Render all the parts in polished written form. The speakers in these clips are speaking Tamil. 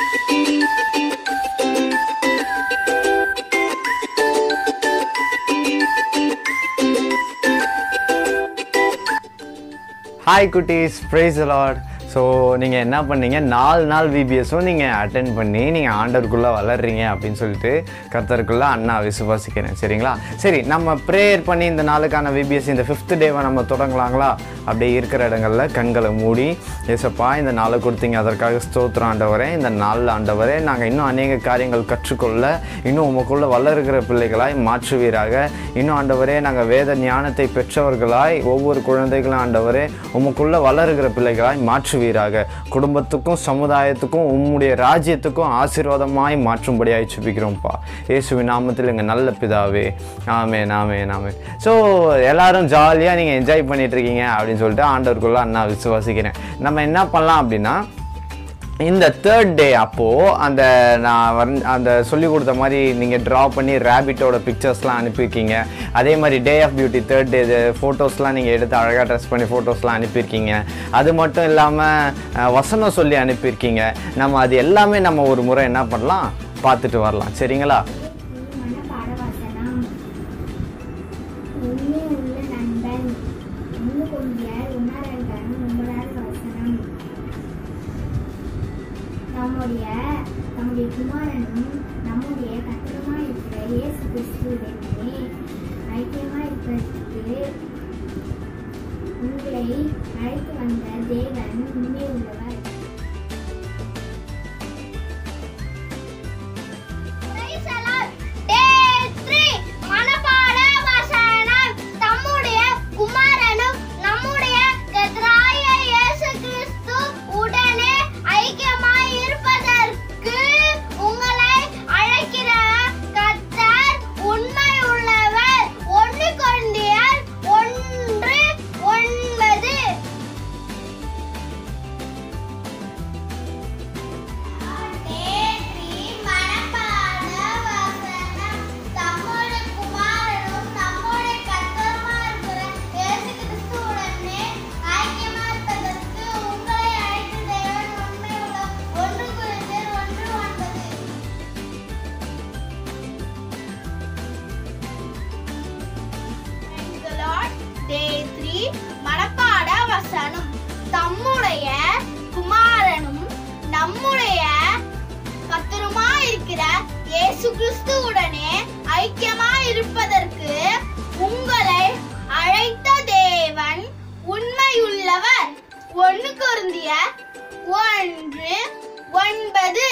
Hi Kutties, praise the Lord. So நீங்கள் என்ன பண்ணீங்க 4 நாள் VBSும் நீங்கள் அட்டென்ட் பண்ணி நீங்கள் ஆண்டவருக்குள்ளே வளர்றீங்க அப்படின்னு சொல்லிட்டு கர்த்தருக்குள்ளே அண்ணா விசுவாசிக்கிறேன். சரிங்களா? சரி, நம்ம ப்ரேயர் பண்ணி இந்த நாளுக்கான VBS இந்த 5th டேவை நம்ம தொடங்கலாங்களா? அப்படியே இருக்கிற இடங்களில் கண்களை மூடி, ஏசப்பா இந்த நாளை கொடுத்தீங்க, அதற்காக ஸ்தோத்திரம் ஆண்டவரே. இந்த நாளில் ஆண்டவரே நாங்கள் இன்னும் அநேக காரியங்கள் கற்றுக்கொள்ள, இன்னும் உமக்குள்ளே வளர்கிற பிள்ளைகளாய் மாற்றுவீராக. இன்னும் ஆண்டவரே நாங்கள் வேத ஞானத்தை பெற்றவர்களாய் ஒவ்வொரு குழந்தைகளும் ஆண்டவரே உமக்குள்ளே வளர்கிற பிள்ளைகளாய் மாற்றுவீராக. குடும்பத்துக்கும் சமுதாயத்துக்கும் உம்முடைய ராஜ்யத்துக்கும் ஆசீர்வாதமாய் மாற்றும்படியாய் ஜெபிக்கிறோம்ப்பா இயேசுவின் நாமத்தில் எங்கள் நல்ல பிதாவே. ஆமென் ஆமென் ஆமென். ஸோ எல்லாரும் ஜாலியாக நீங்கள் என்ஜாய் பண்ணிட்டு இருக்கீங்க அப்படின்னு சொல்லிட்டு ஆண்டவருக்குள்ள நான் விசுவாசிக்கிறேன். நம்ம என்ன பண்ணலாம் அப்படின்னா, இந்த 3rd டே அப்போது அந்த சொல்லி கொடுத்த மாதிரி நீங்கள் ட்ரா பண்ணி ரேபிட்டோட பிக்சர்ஸ்லாம் அனுப்பியிருக்கீங்க. அதே மாதிரி டே ஆஃப் பியூட்டி 3rd டே ஃபோட்டோஸ்லாம் நீங்கள் எடுத்து அழகாக ட்ரெஸ் பண்ணி ஃபோட்டோஸ்லாம் அனுப்பியிருக்கீங்க. அது மட்டும் இல்லாமல் வசனம் சொல்லி அனுப்பியிருக்கீங்க. நம்ம அது எல்லாமே நம்ம ஒரு முறை என்ன பண்ணலாம், பார்த்துட்டு வரலாம். சரிங்களா? நம்முடைய குமாரனும் நம்முடைய கர்த்தருமாய் இருக்கிற இயேசு கிறிஸ்துவுடனே ஐக்கியமாய் இருப்பதற்கு உங்களை அழைத்து வந்த தேவன் உண்மை உள்ளவர். Day 3 மனப்பாட வசனம். தம்முடைய குமாரனும் நம்முடைய கர்த்தருமாய் இருக்கிற இயேசு கிறிஸ்துவுடனே ஐக்கியமாய் இருப்பதற்கு உங்களை அழைத்த தேவன் உண்மையுள்ளவர். 1 கொரிந்தியர் 1:9.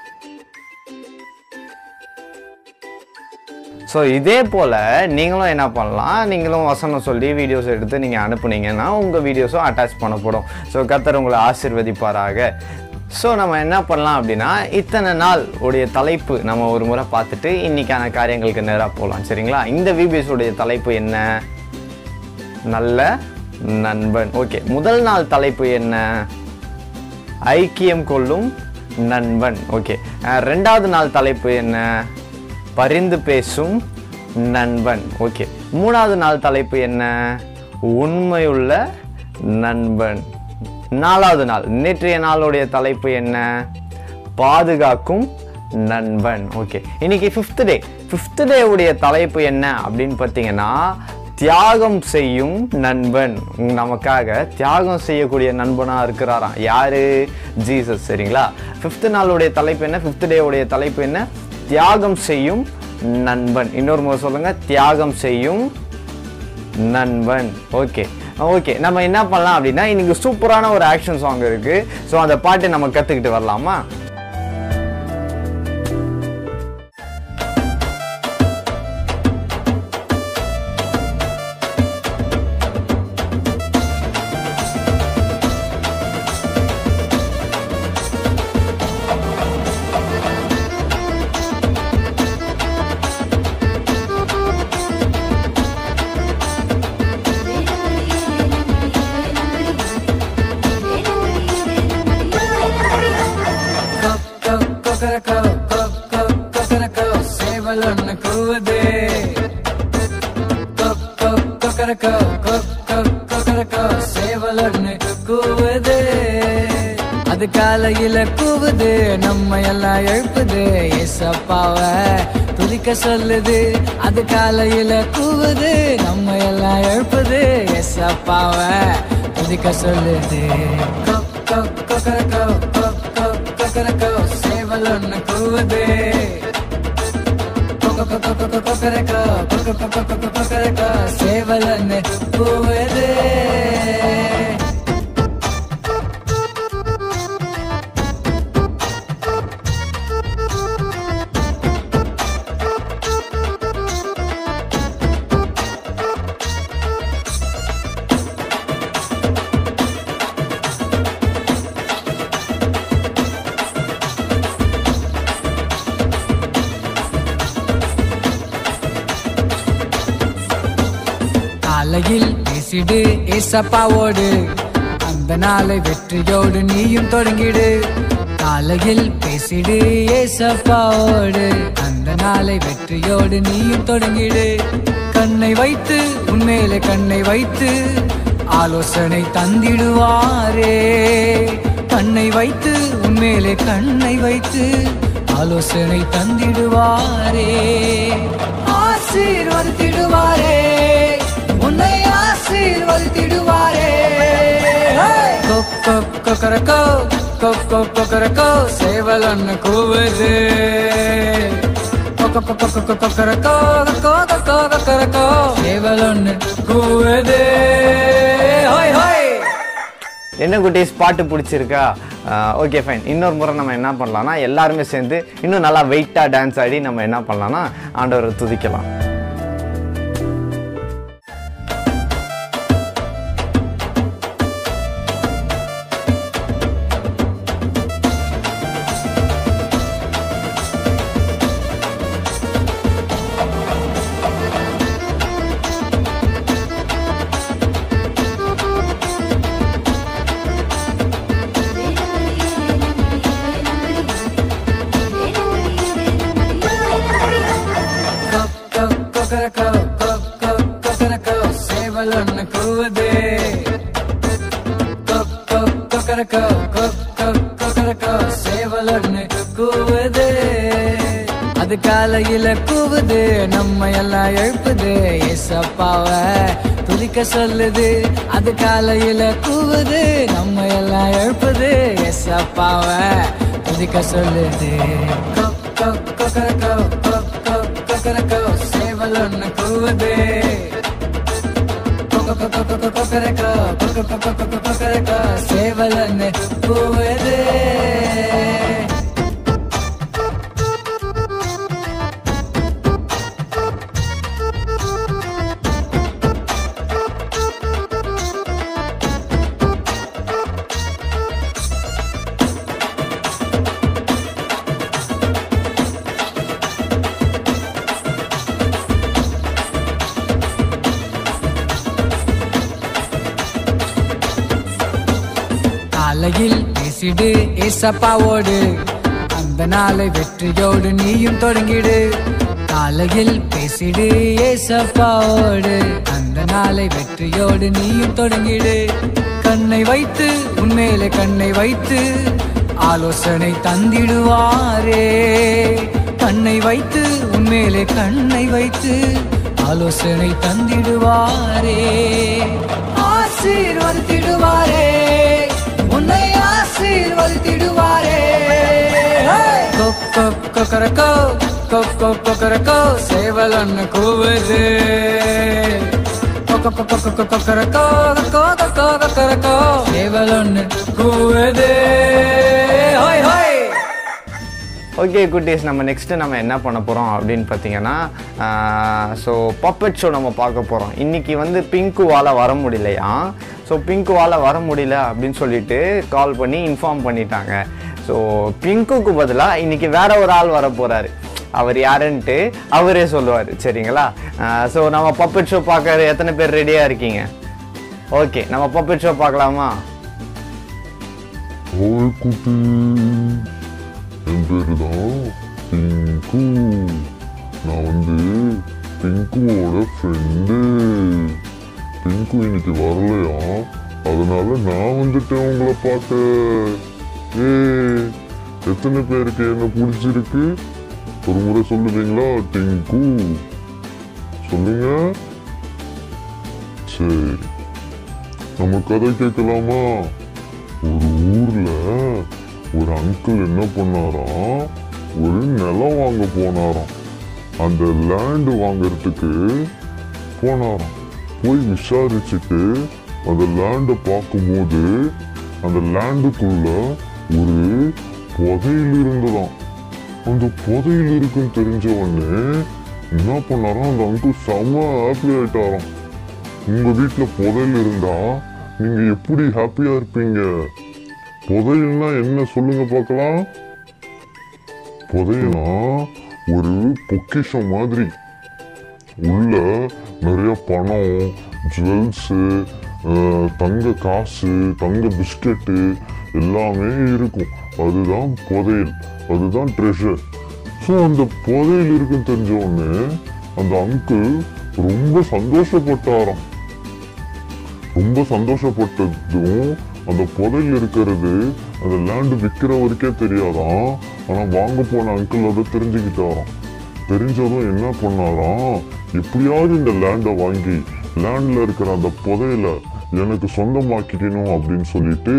ஸோ இதே போல் நீங்களும் என்ன பண்ணலாம், நீங்களும் வசனம் சொல்லி வீடியோஸ் எடுத்து நீங்கள் அனுப்புனீங்கன்னா உங்கள் வீடியோஸும் அட்டாச் பண்ணப்படும். ஸோ கர்த்தர் உங்களை ஆசீர்வதிப்பாராக. ஸோ நம்ம என்ன பண்ணலாம் அப்படின்னா, இத்தனை நாள் உடைய தலைப்பு நம்ம ஒரு முறை பார்த்துட்டு இன்றைக்கான காரியங்களுக்கு நேராக போகலாம். சரிங்களா? இந்த VBS உடைய தலைப்பு என்ன? நல்ல நண்பன். ஓகே, முதல் நாள் தலைப்பு என்ன? ஐக்கியம் கொள்ளும் நண்பன். ஓகே, 2வது நாள் தலைப்பு என்ன? பரிந்து பேசும் நண்பன். ஓகே, 3வது நாள் தலைப்பு என்ன? உண்மையுள்ள நண்பன். 4வது நாள், நேற்றைய நாளுடைய தலைப்பு என்ன? பாதுகாக்கும் நண்பன். ஓகே, இன்னைக்கு 5th டே உடைய தலைப்பு என்ன அப்படின்னு பார்த்தீங்கன்னா, தியாகம் செய்யும் நண்பன். நமக்காக தியாகம் செய்யக்கூடிய நண்பனாக இருக்கிறாராம். யாரு? ஜீசஸ். சரிங்களா? 5th நாளுடைய தலைப்பு என்ன? 5th டே உடைய தலைப்பு என்ன? தியாகம் செய்யும் நண்பன். இன்னொரு முறை சொல்லுங்க, தியாகம் செய்யும் நண்பன். ஓகே ஓகே, நம்ம என்ன பண்ணலாம் அப்படின்னா, இன்னைக்கு சூப்பரான ஒரு ஆக்ஷன் சாங் இருக்கு. ஸோ அந்த பாட்டை நம்ம கற்றுக்கிட்டு வரலாமா? அது காலையில கூவுது நம்ம எல்லாம் எழுப்புது ஏசப்பாவை துதிக்க சொல்லுது அது காலையில கூவுது நம்ம எல்லாம் எழுப்புது ஏசப்பாவை துதிக்க சொல்லுது கொக்கரக்கோ சேவல் ஒண்ணு கூவுது கொக்கரக்கோ சேவல் ஒண்ணு கூவுது காலையில் பேசிடு ஏசப்பாவோடு அந்த நாளை வெற்றியோடு நீயும் தொடங்கிடு காலையில் பேசிடு ஏசப்பாவோடு அந்த நாளை வெற்றியோடு நீயும் தொடங்கிடு கண்ணை வைத்து உன்மேலே கண்ணை வைத்து ஆலோசனை தந்திடுவாரே கண்ணை வைத்து உன்மேலே கண்ணை வைத்து ஆலோசனை தந்திடுவாரே ஆசீர்வதிடுவாரே உன்னை ஆசீர்வதிடுவாரே கொக்கரக்கோ கொக்கரக்கோ சேவல் ஒண்ணு கூவுது கொக்கரக்கோ சேவல் ஒண்ணு கூவுது என்ன குட்டீஸ் பாட்டு பிடிச்சிருக்கா? Okay fine. இன்னொரு முறை நம்ம என்ன பண்ணலாம்னா எல்லாருமே சேர்ந்து இன்னும் நல்லா வெயிட்டாக டான்ஸ் ஆடி நம்ம என்ன பண்ணலாம்னா ஆண்டவரை துதிக்கலாம். சேவல் ஒண்ணு கூவுது சேவல் ஒண்ணு கூவுது அது காலையில கூவுது நம்ம எல்லாம் எழுப்புது ஏசப்பாவை துதிக்க சொல்லுது அது காலையில கூவுது நம்ம எல்லாம் எழுப்புது ஏசப்பாவை துதிக்க சொல்லுது கொக்கரக்கோ சேவல் ஒண்ணு கூவுது கொக்கரக்கோ சேவல் ஒண்ணு கூவுது காலையில் பேசிடு ஏசப்பாவோடு அந்த நாளை வெற்றியோடு நீயும் தொடங்கிடு காலையில் பேசிடு ஏசப்பாவோடு அந்த நாளை வெற்றியோடு நீயும் தொடங்கிடு கண்ணை வைத்து உன்மேலே கண்ணை வைத்து ஆலோசனை தந்திடுவாரே கண்ணை வைத்து உன்மேலே கண்ணை வைத்து ஆலோசனை தந்திடுவாரே ஆசீர்வதிடுவாரே உன்னை ஆசீர்வதிடுவாரே கொக்கரக்கோ சேவல் ஒண்ணு கூவுது கொக்கரக்கோ சேவல் ஒண்ணு கூவுது ஓகே குட்டீஸ், நம்ம நெக்ஸ்ட்டு நம்ம என்ன பண்ண போகிறோம் அப்படின்னு பார்த்தீங்கன்னா ஸோ பப்பட் ஷோ நம்ம பார்க்க போகிறோம். இன்றைக்கி வந்து பிங்குவால் வர முடியலையா. ஸோ பிங்குவால் வர முடியல அப்படின்னு சொல்லிட்டு கால் பண்ணி இன்ஃபார்ம் பண்ணிட்டாங்க. ஸோ பிங்குக்கு பதிலாக இன்றைக்கி வேற ஒரு ஆள் வர போகிறாரு. அவர் யாருன்ட்டு அவரே சொல்லுவார், சரிங்களா? ஸோ நம்ம பப்பட் ஷோ பார்க்க எத்தனை பேர் ரெடியாக இருக்கீங்க? ஓகே, நம்ம பப்பட் ஷோ பார்க்கலாமா? என் பேரு தான் பிங்கு. நான் வந்து பிங்குவோட ஃப்ரெண்டு. பிங்கு இன்னைக்கு வரலையா, அதனால நான் வந்துட்டேன் உங்களை பார்க்க. எத்தனை பேருக்கு என்ன பிடிச்சிருக்கு? ஒரு முறை சொல்லுவீங்களா? டிங்கு சொல்லுங்க. சரி, நம்ம கதை கேட்கலாமா? ஒரு ஊர்ல ஒரு அங்கிள் என்ன பண்ணாராம், ஒரு நிலம் வாங்க போனாராம். அந்த லேண்டு வாங்கறதுக்கு போனாராம். போய் விசாரிச்சுட்டு அந்த லேண்டை பார்க்கும்போது அந்த லேண்டுக்குள்ள ஒரு புதையில் இருந்ததாம். அந்த புதையில் இருக்குன்னு தெரிஞ்ச உடனே என்ன பண்ணாராம், அந்த அங்கிள் செம்ம ஹாப்பி ஆயிட்டாராம். உங்க வீட்டுல புதையில் இருந்தா நீங்க எப்படி ஹாப்பியா இருப்பீங்க? புதையல்னா என்ன சொல்லுங்க பார்க்கலாம். புதையல்னா ஒரு பொக்கிஷம் மாதிரி. உள்ள நிறைய பணம், ஜுவல்ஸு, தங்க காசு, தங்க பிஸ்கெட்டு எல்லாமே இருக்கும். அதுதான் புதையல், அதுதான் ட்ரெஷர். ஸோ அந்த புதையல் இருக்குன்னு தெரிஞ்ச உடனே அந்த அங்கிள் ரொம்ப சந்தோஷப்பட்டாராம். ரொம்ப சந்தோஷப்பட்டதும் அந்த புதையல் இருக்கிறது அந்த லேண்டு விற்கிறவருக்கே தெரியாதான். ஆனால் வாங்க போன அங்கிள் அதை தெரிஞ்சுக்கிட்டாராம். தெரிஞ்சதும் என்ன பண்ணாராம், எப்படியாவது இந்த லேண்டை வாங்கி லேண்டில் இருக்கிற அந்த புதையலை எனக்கு சொந்தமாக்கிக்கணும் அப்படின்னு சொல்லிட்டு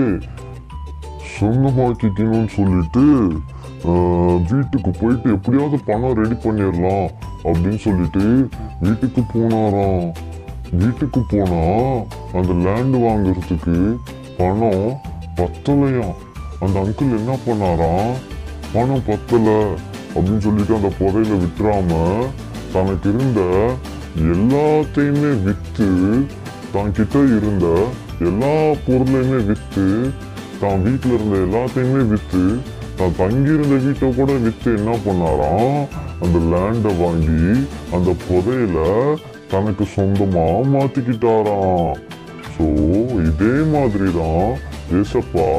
வீட்டுக்கு போயிட்டு எப்படியாவது பணம் ரெடி பண்ணிடலாம் அப்படின்னு சொல்லிட்டு வீட்டுக்கு போனாராம். வீட்டுக்கு போனா அந்த லேண்டு வாங்குறதுக்கு பணம் பத்தலையாம். அந்த அங்கிள் என்ன பண்ணாராம், பணம் பத்தல அப்படின்னு சொல்லிட்டு அந்த புதையில விட்டுறாம தனக்கு இருந்த எல்லாத்தையுமே விற்று, தான் கிட்ட இருந்த எல்லா பொருளையுமே விற்று, தான் வீட்டில் இருந்த எல்லாத்தையுமே விற்று, தான் தங்கியிருந்த வீட்டை கூட விற்று என்ன பண்ணாராம், அந்த லேண்டை வாங்கி அந்த புதையில தனக்கு சொந்தமா மாத்திக்கிட்டாராம். ஸோ இதே மாதிரி தான் ஏசப்பா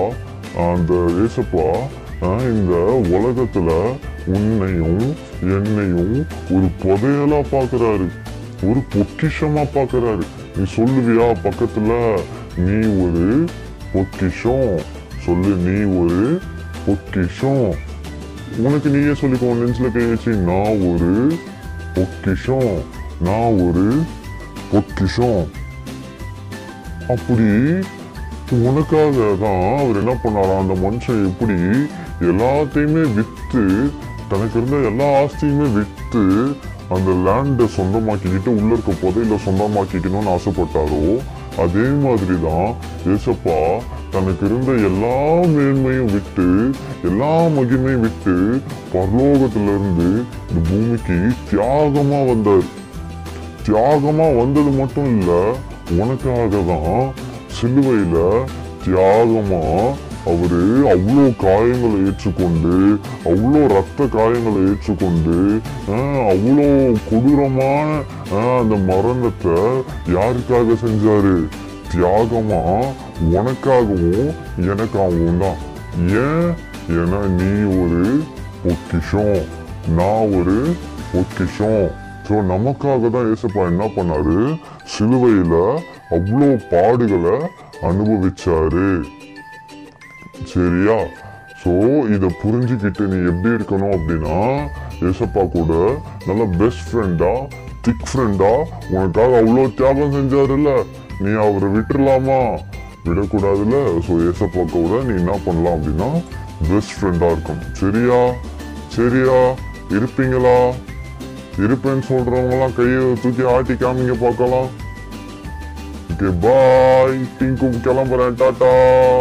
இந்த உலகத்துல உன்னையும் என்னையும் ஒரு புதையலா பார்க்கறாரு, ஒரு பொக்கிஷமா பார்க்கறாரு. நீ சொல்லுவியா பக்கத்துல, நீ ஒரு பொக்கிஷம் சொல்லு, நீ ஒரு பொக்கிஷம். உனக்கு நீயே சொல்லிக்கோ, நெஞ்சில கை வச்சு, நான் ஒரு பொக்கிஷம், நான் ஒரு பொக்கிஷம். அப்படி உனக்காக தான் அவர் என்ன பண்ணாராம், அந்த மனுஷன் எப்படி எல்லாத்தையுமே விற்று, தனக்கு இருந்த எல்லா ஆஸ்தியுமே விற்று அந்த லேண்டை சொந்தமாக்கிக்கிட்டு உள்ள இருக்க புதையில சொந்தமாக்கிக்கணும்னு ஆசைப்பட்டாரோ, அதே மாதிரி தான் ஏசப்பா தனக்கு இருந்த எல்லா மேன்மையும் விட்டு, எல்லா மகிமையும் விட்டு பரலோகத்துல இருந்து இந்த பூமிக்கு தியாகமா வந்தார். தியாகமா வந்தது மட்டும் இல்ல, உனக்காக தான் சிலுவையில தியாகமா அவரு அவ்வளோ காயங்களை ஏற்றுக்கொண்டு, அவ்வளோ ரத்த காயங்களை ஏற்றுக்கொண்டு, அவ்வளோ கொடூரமான அந்த மரணத்தை யாருக்காக செஞ்சாரு? தியாகமா உனக்காகவும் எனக்காகவும் தான். ஏன்? ஏன்னா நீ ஒரு பொக்கிஷம், நான் ஒரு பொக்கிஷம். ஸோ நமக்காக தான் ஏசப்பா என்ன பண்ணாரு, சிலுவையில அவ்வளோ பாடுகளை அனுபவிச்சாரு. சரியா? ஸோ இதை புரிஞ்சுக்கிட்டு நீ எப்படி இருக்கணும் அப்படின்னா, ஏசப்பா கூட நல்ல பெஸ்ட் ஃப்ரெண்டா, திக் ஃப்ரெண்டா, உனக்காக அவ்வளோ தியாகம் செஞ்சாருல்ல, நீ அவரை விட்டுடலாமா? விடக்கூடாதுல்ல. ஸோ ஏசப்பா கூட நீ என்ன பண்ணலாம் அப்படின்னா பெஸ்ட் ஃப்ரெண்டா இருக்கணும். சரியா? சரியா? இருப்பீங்களா? இருப்பேன்னு சொல்றவங்கலாம் கையை தூக்கி ஆட்டி காமிங்க பார்க்கலாம். ஓகே, பாய். டிங்கு கிளம்புறேன், டாட்டா.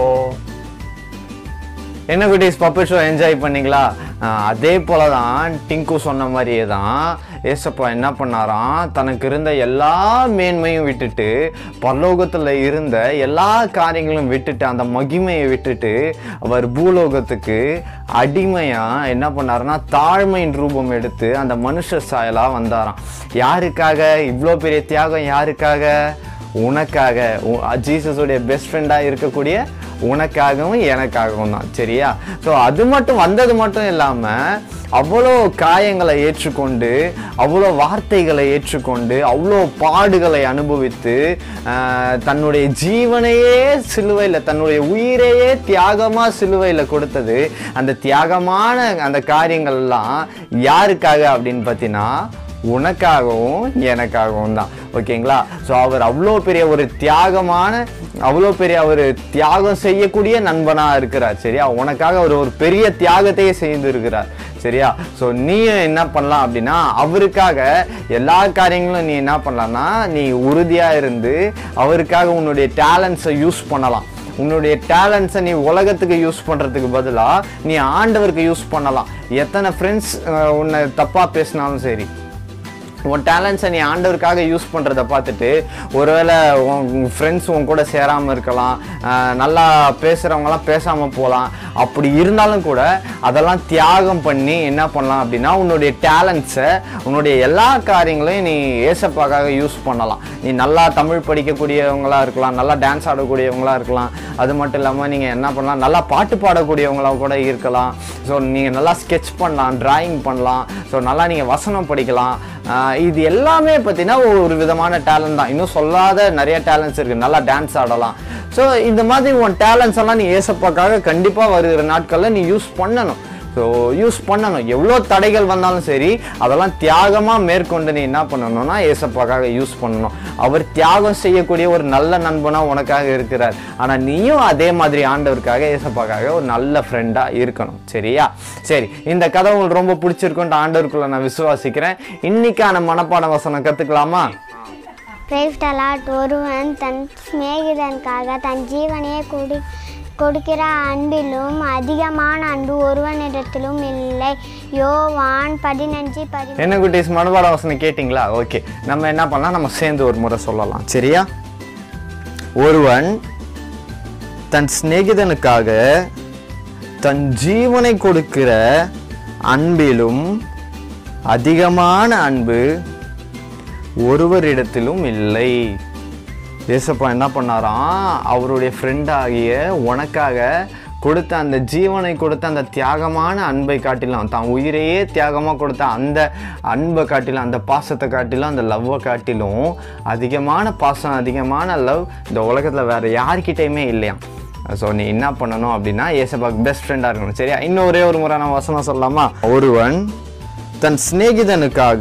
என்ன குட்டீஸ், பப்பட் ஷோ என்ஜாய் பண்ணீங்களா? அதே போல தான் டிங்கு சொன்ன மாதிரியே தான் ஏசப்பா என்ன பண்ணாராம், தனக்கு இருந்த எல்லா மேன்மையும் விட்டுட்டு, பரலோகத்தில் இருந்த எல்லா காரியங்களும் விட்டுட்டு, அந்த மகிமையை விட்டுட்டு அவர் பூலோகத்துக்கு அடிமையா என்ன பண்ணாருன்னா தாழ்மையின் ரூபம் எடுத்து அந்த மனுஷ சாயலா வந்தாராம். யாருக்காக இவ்வளோ பெரிய தியாகம்? யாருக்காக? உனக்காக, ஜீசஸுடைய பெஸ்ட் ஃப்ரெண்டாக இருக்கக்கூடிய உனக்காகவும் எனக்காகவும் தான். சரியா? ஸோ அது மட்டும் வந்தது மட்டும் இல்லாமல் அவ்வளோ காயங்களை ஏற்றுக்கொண்டு, அவ்வளோ வார்த்தைகளை ஏற்றுக்கொண்டு, அவ்வளோ பாடுகளை அனுபவித்து, தன்னுடைய ஜீவனையே சிலுவையில், தன்னுடைய உயிரையே தியாகமாக சிலுவையில் கொடுத்தது. அந்த தியாகமான அந்த காரியங்கள்லாம் யாருக்காக அப்படின்னு பார்த்தீங்கன்னா உனக்காகவும் எனக்காகவும் தான். ஓகேங்களா? ஸோ அவர் அவ்வளோ பெரிய ஒரு தியாகமான, அவ்வளோ பெரிய ஒரு தியாகம் செய்யக்கூடிய நண்பனாக இருக்கிறார். சரியா? உனக்காக அவர் ஒரு பெரிய தியாகத்தையே செய்து இருக்கிறார். சரியா? ஸோ நீயும் என்ன பண்ணலாம் அப்படின்னா அவருக்காக எல்லா காரியங்களும் நீ என்ன பண்ணலாம்னா நீ உறுதியாக இருந்து அவருக்காக உன்னுடைய டேலண்ட்ஸை யூஸ் பண்ணலாம். உன்னுடைய டேலண்ட்ஸை நீ உலகத்துக்கு யூஸ் பண்ணுறதுக்கு பதிலாக நீ ஆண்டவருக்கு யூஸ் பண்ணலாம். எத்தனை ஃப்ரெண்ட்ஸ் உன்னை தப்பாக பேசினாலும் சரி, உன் டேலண்ட்ஸை நீ ஆண்டவருக்காக யூஸ் பண்ணுறதை பார்த்துட்டு ஒருவேளை உன் ஃப்ரெண்ட்ஸ் உன் கூட சேராமல் இருக்கலாம், நல்லா பேசுகிறவங்களாம் பேசாமல் போகலாம். அப்படி இருந்தாலும் கூட அதெல்லாம் தியாகம் பண்ணி என்ன பண்ணலாம் அப்படின்னா உன்னுடைய டேலண்ட்ஸை, உன்னுடைய எல்லா காரியங்களையும் நீ ஏசப்பாக்காக யூஸ் பண்ணலாம். நீ நல்லா தமிழ் படிக்கக்கூடியவங்களாக இருக்கலாம், நல்லா டான்ஸ் ஆடக்கூடியவங்களாக இருக்கலாம். அது மட்டும் இல்லாமல் நீங்கள் என்ன பண்ணலாம், நல்லா பாட்டு பாடக்கூடியவங்களாக கூட இருக்கலாம். ஸோ நீங்கள் நல்லா ஸ்கெட்ச் பண்ணலாம், டிராயிங் பண்ணலாம். ஸோ நல்லா நீங்கள் வசனம் படிக்கலாம். இது எல்லாமே பார்த்தீங்கன்னா ஒரு விதமான டேலண்ட் தான். இன்னும் சொல்லாத நிறைய டேலண்ட்ஸ் இருக்குது. நல்லா டான்ஸ் ஆடலாம். ஸோ இந்த மாதிரி உன் டேலண்ட்ஸ் எல்லாம் நீ ஏசப்பாக்காக கண்டிப்பாக வருகிற நாட்களில் நீ யூஸ் பண்ணணும். ஸோ யூஸ் பண்ணணும். எவ்வளோ தடைகள் வந்தாலும் சரி அதெல்லாம் தியாகமாக மேற்கொண்டு நீ என்ன பண்ணணும்னா ஏசப்பாக்காக யூஸ் பண்ணணும். அவர் தியாகம் செய்யக்கூடிய ஒரு நல்ல நண்பனாக உனக்காக இருக்கிறார். ஆனால் நீயும் அதே மாதிரி ஆண்டவருக்காக ஏசப்பாக்காக ஒரு நல்ல ஃப்ரெண்டாக இருக்கணும். சரியா? சரி, இந்த கதை உங்களுக்கு ரொம்ப பிடிச்சிருக்குன்ட்டு ஆண்டவருக்குள்ள நான் விசுவாசிக்கிறேன். இன்னைக்கான மனப்பாட வசனம் கற்றுக்கலாமா? Praise the Lord. ஒருவன் தன் சிநேகிதனுக்காக தன் ஜீவனையே கொடுக்கிற அன்பிலும் அதிகமான அன்பு ஒருவனிடத்திலும் இல்லை. யோவான் 15:13. என்ன குட்டீஸ், மனப்பாட வசனம் கேட்டிங்களா? ஓகே, நம்ம என்ன பண்ணலாம், நம்ம சேர்ந்து ஒரு முறை சொல்லலாம். சரியா? ஒருவன் தன் சிநேகிதனுக்காக தன் ஜீவனை கொடுக்கிற அன்பிலும் அதிகமான அன்பு ஒருவரிடத்திலும் இல்லை. ஏசப்பா என்ன பண்ணாராம், அவருடைய ஃப்ரெண்டாகிய உனக்காக கொடுத்த அந்த ஜீவனை கொடுத்த அந்த தியாகமான அன்பை காட்டிலும், தான் உயிரையே தியாகமாக கொடுத்த அந்த அன்பை காட்டிலும், அந்த பாசத்தை காட்டிலும், அந்த லவ்வை காட்டிலும் அதிகமான பாசம், அதிகமான லவ் இந்த உலகத்தில் வேறு யார்கிட்டையுமே இல்லையாம். ஸோ நீ என்ன பண்ணணும் அப்படின்னா ஏசப்பாக்கு பெஸ்ட் ஃப்ரெண்டாக இருக்கணும். சரியா? இன்னும் ஒரே ஒரு முறை நான் வசனம் சொல்லலாமா? ஒருவன் தன் சிநேகிதனுக்காக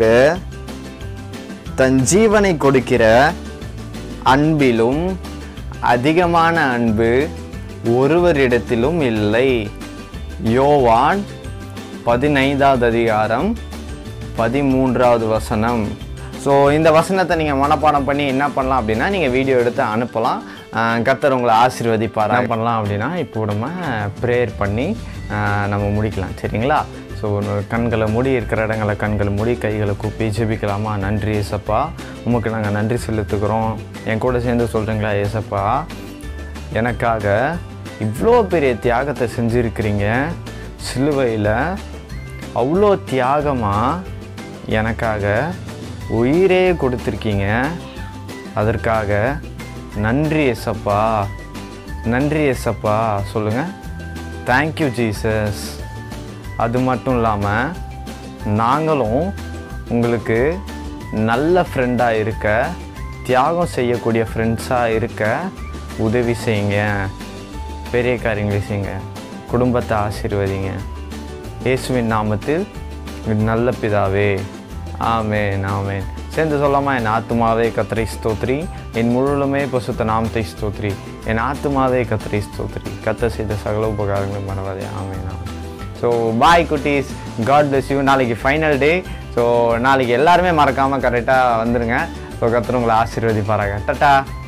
தன் ஜீவனை கொடுக்கிற அன்பிலும் அதிகமான அன்பு ஒருவரிடத்திலும் இல்லை. யோவான் 15:13 வசனம். ஸோ இந்த வசனத்தை நீங்கள் மனப்பாடம் பண்ணி என்ன பண்ணலாம் அப்படின்னா நீங்கள் வீடியோ எடுத்து அனுப்பலாம். கர்த்தர் உங்களை ஆசீர்வதிப்பார். என்ன பண்ணலாம் அப்படின்னா இப்போ நம்ம ப்ரேயர் பண்ணி நம்ம முடிக்கலாம். சரிங்களா? ஸோ கண்களை மூடி, இருக்கிற இடங்களை கண்களை மூடி, கைகளை கூப்பி ஜெபிக்கலாமா? நன்றி ஏசப்பா, உமக்கு நாங்கள் நன்றி செலுத்துக்கிறோம். என் கூட சேர்ந்து சொல்கிறீங்களா? ஏசப்பா, எனக்காக இவ்வளோ பெரிய தியாகத்தை செஞ்சுருக்கிறீங்க. சிலுவையில் அவ்வளோ தியாகமாக எனக்காக உயிரே கொடுத்துருக்கீங்க. அதற்காக நன்றி ஏசப்பா, நன்றி ஏசப்பா. சொல்லுங்கள், தேங்க்யூ ஜீசஸ். அது மட்டும் இல்லாமல் நாங்களும் உங்களுக்கு நல்ல ஃப்ரெண்டாக இருக்க, தியாகம் செய்யக்கூடிய ஃப்ரெண்ட்ஸாக இருக்க உதவி செய்யுங்க. பெரிய காரியங்களை செய்யுங்க. குடும்பத்தை ஆசீர்வதிங்க. இயேசுவின் நாமத்தில் நல்ல பிதாவே, ஆமென், ஆமென். சேர்ந்து சொல்லாமா? என் ஆத்துமாவே கர்த்தரை ஸ்தோத்திரி, என் முழுமே பசுத்த நாமத்தை ஸ்தோத்திரி, என் ஆத்துமாவே கர்த்தரை ஸ்தோத்திரி, கர்த்தர் செய்த சகல உபகாரங்களும் மறவாதே. ஆமென், ஆமென். ஸோ பாய் குட்டீஸ், காட் பிளஸ் யூ. நாளைக்கு ஃபைனல் டே. ஸோ நாளைக்கு எல்லாருமே மறக்காமல் கரெக்டாக வந்துடுங்க. ஸோ கர்த்தர் உங்களை ஆசீர்வதிப்பாராங்க. டட்டா.